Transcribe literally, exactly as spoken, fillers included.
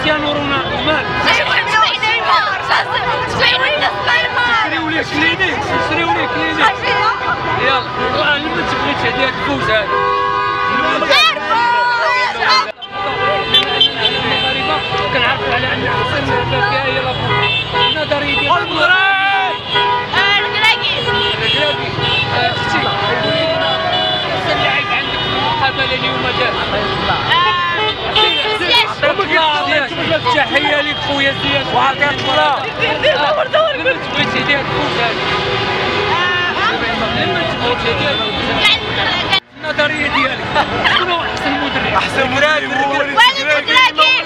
كريستيانو رونالدو مالك؟ نشريو ليه كلينيك نشريو ليه كلينيك يلا اللي ما تبغيش هذه الفوز هذا كنعرفوا على ان احسن فيها هي لابورت النظريه ديال الكراكي الكراكي اختي قولي لنا احسن لاعب عندك في المقابله اليوم دابا تحيه لك خويا زياد وعطيك الصلاه لما تبغيش هذه الفوز هذه لما تبغيش هذه الفوز النظريه ديالك شنو احسن مدرب؟ احسن مدرب هو والد الكراكي